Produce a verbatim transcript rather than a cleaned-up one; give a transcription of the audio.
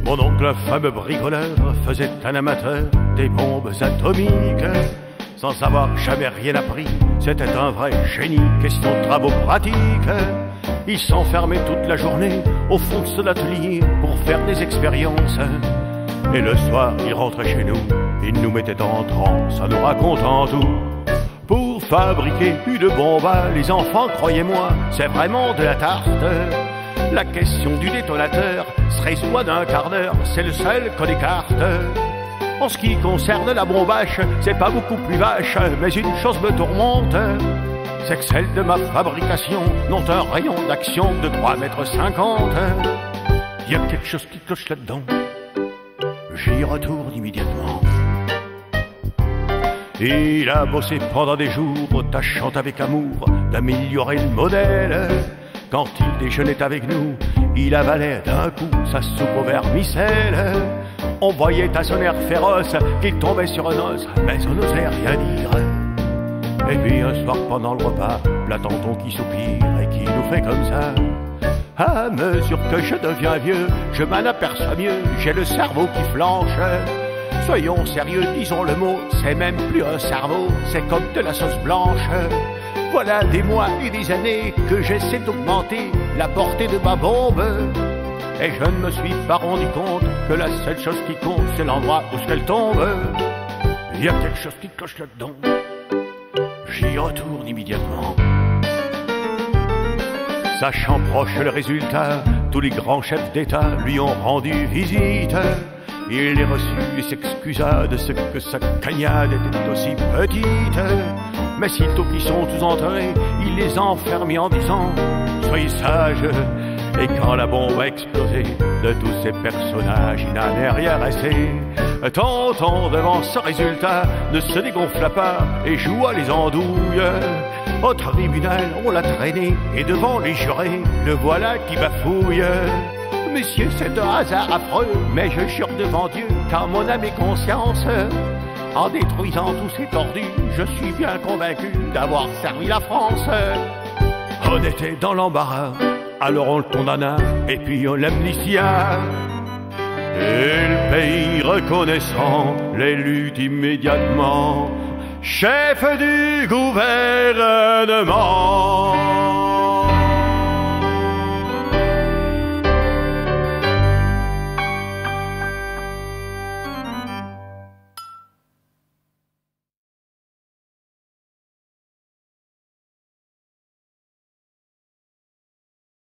Mon oncle, fameux bricoleur, faisait un amateur des bombes atomiques. Sans avoir jamais rien appris, c'était un vrai génie, question de travaux pratiques. Il s'enfermait toute la journée au fond de son atelier pour faire des expériences. Et le soir, il rentrait chez nous, il nous mettait en transe en nous racontant tout. Pour fabriquer une bombe, les enfants, croyez-moi, c'est vraiment de la tarte. La question du détonateur serait soit d'un quart d'heure, c'est le seul qu'on écarte. En ce qui concerne la bombache, c'est pas beaucoup plus vache, mais une chose me tourmente, c'est que celle de ma fabrication n'ont un rayon d'action de trois mètres cinquante. Il y a quelque chose qui cloche là-dedans, j'y retourne immédiatement. Il a bossé pendant des jours, tâchant avec amour d'améliorer le modèle. Quand il déjeunait avec nous, il avalait d'un coup sa soupe au vermicelle. On voyait à son air féroce qu'il tombait sur un os, mais on n'osait rien dire. Et puis un soir pendant le repas, la tonton qui soupire et qui nous fait comme ça. À mesure que je deviens vieux, je m'en aperçois mieux, j'ai le cerveau qui flanche. Soyons sérieux, disons le mot, c'est même plus un cerveau, c'est comme de la sauce blanche. Voilà des mois et des années que j'essaie d'augmenter la portée de ma bombe. Et je ne me suis pas rendu compte que la seule chose qui compte, c'est l'endroit où elle tombe. Il y a quelque chose qui cloche là-dedans, j'y retourne immédiatement. Sachant proche le résultat, tous les grands chefs d'État lui ont rendu visite. Il les reçut et s'excusa de ce que sa cagnade était aussi petite. Mais sitôt qu'ils sont tous entrés, il les enfermit en disant « Soyez sages !» Et quand la bombe a explosé, de tous ces personnages, il n'en est rien resté. Tonton, devant ce résultat, ne se dégonfla pas et joua les andouilles. Au tribunal, on l'a traîné, et devant les jurés, le voilà qui bafouille. Messieurs, c'est un hasard affreux, mais je jure devant Dieu, car mon âme et conscience, en détruisant tous ces tordus, je suis bien convaincu d'avoir servi la France. On était dans l'embarras, alors on le condamna, et puis on l'amnistia. Et le pays reconnaissant l'élut immédiatement chef du gouvernement.